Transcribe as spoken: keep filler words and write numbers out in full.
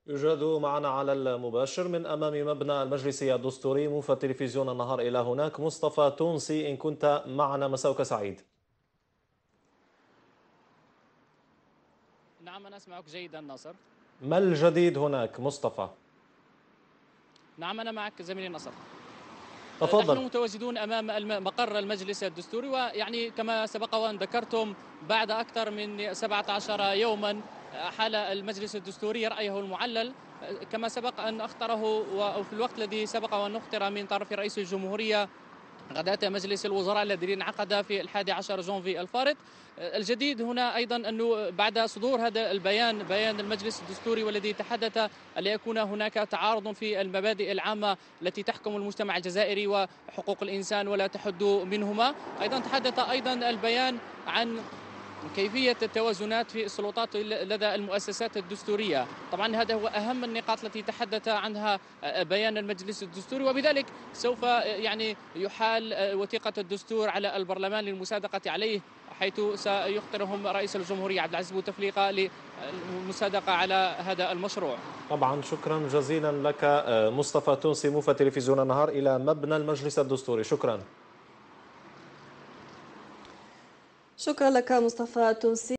يوجد معنا على المباشر من أمام مبنى المجلس الدستوري موفى تلفزيون النهار إلى هناك مصطفى تونسي. إن كنت معنا مساءك سعيد. نعم، أنا أسمعك جيدا ناصر. ما الجديد هناك مصطفى؟ نعم، أنا معك زميلي ناصر. نحن تفضل. متواجدون أمام الم- مقر المجلس الدستوري، ويعني كما سبق وأن ذكرتم بعد أكثر من سبعة عشر يوما حال المجلس الدستوري رأيه المعلل كما سبق أن اختاره، وفي الوقت الذي سبق وأن اختر من طرف رئيس الجمهورية غداة مجلس الوزراء الذي انعقد في الحادي عشر جونفي الفارط. الجديد هنا أيضا أنه بعد صدور هذا البيان، بيان المجلس الدستوري، والذي تحدث أن يكون هناك تعارض في المبادئ العامة التي تحكم المجتمع الجزائري وحقوق الإنسان ولا تحد منهما. أيضا تحدث أيضا البيان عن كيفية التوازنات في السلطات لدى المؤسسات الدستورية. طبعا هذا هو أهم النقاط التي تحدث عنها بيان المجلس الدستوري، وبذلك سوف يعني يحال وثيقة الدستور على البرلمان للمصادقة عليه، حيث سيخطرهم رئيس الجمهورية عبد العزيز بوتفليقة للمصادقة على هذا المشروع. طبعا شكرا جزيلا لك آه، مصطفى تونسي موفى تلفزيون النهار إلى مبنى المجلس الدستوري. شكرا. شكرا لك مصطفى تونسي.